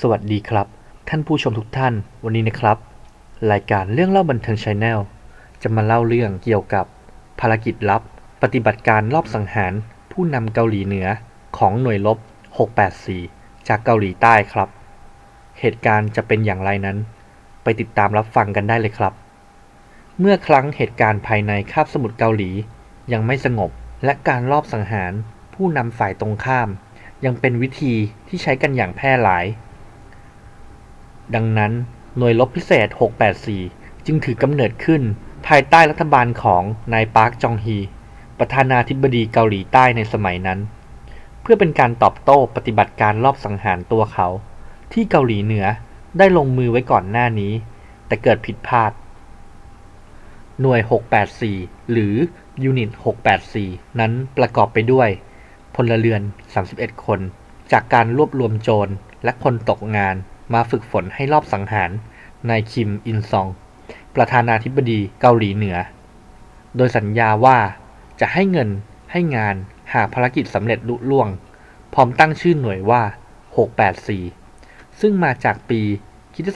สวัสดีครับท่านผู้ชมทุกท่านวันนี้นะครับรายการเรื่องเล่าบันเทิง Channel จะมาเล่าเรื่องเกี่ยวกับภารกิจลับปฏิบัติการลอบสังหารผู้นำเกาหลีเหนือของหน่วยรบ684จากเกาหลีใต้ครับเหตุการณ์จะเป็นอย่างไรนั้นไปติดตามรับฟังกันได้เลยครับเมื่อครั้งเหตุการณ์ภายในคาบสมุทรเกาหลียังไม่สงบและการลอบสังหารผู้นำฝ่ายตรงข้ามยังเป็นวิธีที่ใช้กันอย่างแพร่หลายดังนั้นหน่วยรบพิเศษ684จึงถือกำเนิดขึ้นภายใต้รัฐบาลของนายปาร์คจองฮีประธานาธิบดีเกาหลีใต้ในสมัยนั้นเพื่อเป็นการตอบโต้ปฏิบัติการลอบสังหารตัวเขาที่เกาหลีเหนือได้ลงมือไว้ก่อนหน้านี้แต่เกิดผิดพลาดหน่วย684หรือยูนิต684นั้นประกอบไปด้วยพลเรือน31คนจากการรวบรวมโจรและคนตกงานมาฝึกฝนให้ลอบสังหารนายคิมอินซองประธานาธิบดีเกาหลีเหนือโดยสัญญาว่าจะให้เงินให้งานหากภารกิจสำเร็จลุล่วงพร้อมตั้งชื่อหน่วยว่า684ซึ่งมาจากปีค.ศ.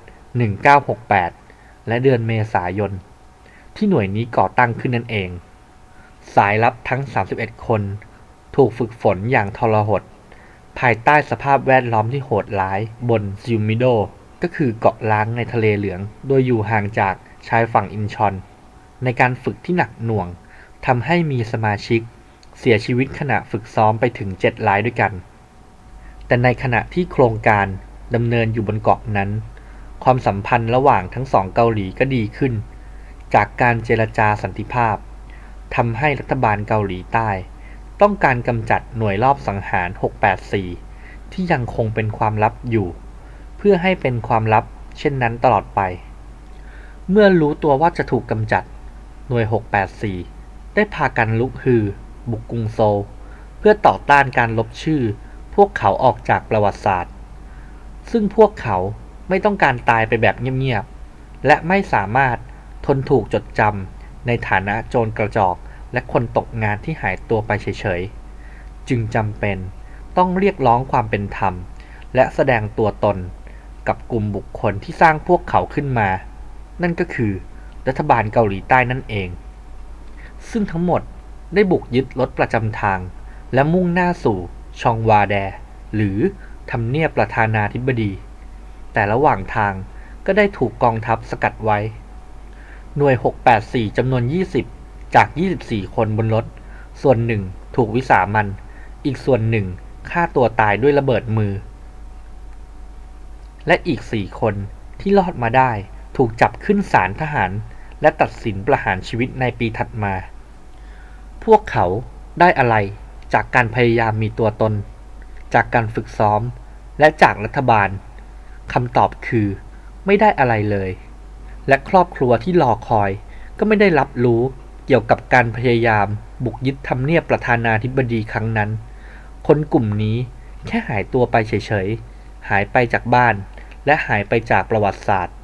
1968และเดือนเมษายนที่หน่วยนี้ก่อตั้งขึ้นนั่นเองสายลับทั้ง31คนถูกฝึกฝนอย่างทรหดภายใต้สภาพแวดล้อมที่โหดร้ายบนซิลมิโดก็คือเกาะล้างในทะเลเหลืองโดยอยู่ห่างจากชายฝั่งอินชอนในการฝึกที่หนักหน่วงทำให้มีสมาชิกเสียชีวิตขณะฝึกซ้อมไปถึง7รายด้วยกันแต่ในขณะที่โครงการดำเนินอยู่บนเกาะนั้นความสัมพันธ์ระหว่างทั้งสองเกาหลีก็ดีขึ้นจากการเจรจาสันติภาพทำให้รัฐบาลเกาหลีใต้ต้องการกำจัดหน่วยรอบสังหาร684ที่ยังคงเป็นความลับอยู่เพื่อให้เป็นความลับเช่นนั้นตลอดไปเมื่อรู้ตัวว่าจะถูกกำจัดหน่วย684ได้พากันลุกฮือบุกกรุงโซลเพื่อต่อต้านการลบชื่อพวกเขาออกจากประวัติศาสตร์ซึ่งพวกเขาไม่ต้องการตายไปแบบเงียบๆและไม่สามารถทนถูกจดจำในฐานะโจรกระจอกและคนตกงานที่หายตัวไปเฉยๆจึงจำเป็นต้องเรียกร้องความเป็นธรรมและแสดงตัวตนกับกลุ่มบุคคลที่สร้างพวกเขาขึ้นมานั่นก็คือรัฐบาลเกาหลีใต้นั่นเองซึ่งทั้งหมดได้บุกยึดรถประจำทางและมุ่งหน้าสู่ชองวาแดหรือทำเนียบประธานาธิบดีแต่ระหว่างทางก็ได้ถูกกองทัพสกัดไว้หน่วย684จำนวน20จาก24คนบนรถส่วนหนึ่งถูกวิสามัญอีกส่วนหนึ่งฆ่าตัวตายด้วยระเบิดมือและอีก4คนที่รอดมาได้ถูกจับขึ้นศาลทหารและตัดสินประหารชีวิตในปีถัดมาพวกเขาได้อะไรจากการพยายามมีตัวตนจากการฝึกซ้อมและจากรัฐบาลคำตอบคือไม่ได้อะไรเลยและครอบครัวที่รอคอยก็ไม่ได้รับรู้เกี่ยวกับการพยายามบุกยึดทำเนียบประธานาธิบดีครั้งนั้นคนกลุ่มนี้แค่หายตัวไปเฉยๆหายไปจากบ้านและหายไปจากประวัติศาสตร์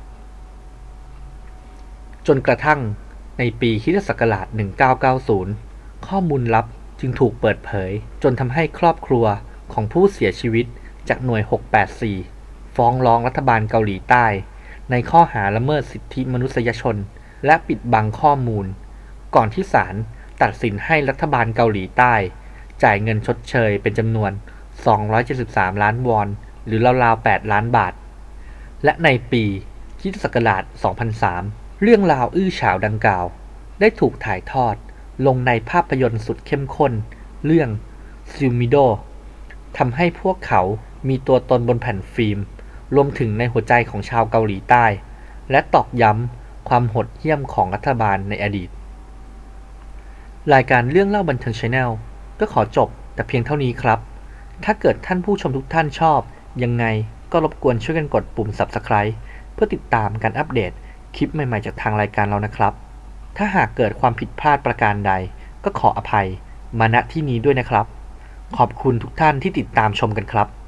จนกระทั่งในปีค.ศ. 1990ข้อมูลลับจึงถูกเปิดเผยจนทำให้ครอบครัวของผู้เสียชีวิตจากหน่วย684ฟ้องร้องรัฐบาลเกาหลีใต้ในข้อหาละเมิดสิทธิมนุษยชนและปิดบังข้อมูลก่อนที่ศาลตัดสินให้รัฐบาลเกาหลีใต้จ่ายเงินชดเชยเป็นจำนวน273ล้านวอนหรือราวๆ8ล้านบาทและในปีค.ศ. 2003เรื่องราวอื้อฉาวดังกล่าวได้ถูกถ่ายทอดลงในภาพยนตร์สุดเข้มข้นเรื่องซิลมิโดทำให้พวกเขามีตัวตนบนแผ่นฟิล์มรวมถึงในหัวใจของชาวเกาหลีใต้และตอกย้ำความโหดเหี้ยมของรัฐบาลในอดีตรายการเรื่องเล่าบันเทิง Channel ก็ขอจบแต่เพียงเท่านี้ครับถ้าเกิดท่านผู้ชมทุกท่านชอบยังไงก็รบกวนช่วยกันกดปุ่ม Subscribe เพื่อติดตามการอัปเดตคลิปใหม่ๆจากทางรายการเรานะครับถ้าหากเกิดความผิดพลาดประการใดก็ขออภัยมาณที่นี้ด้วยนะครับขอบคุณทุกท่านที่ติดตามชมกันครับ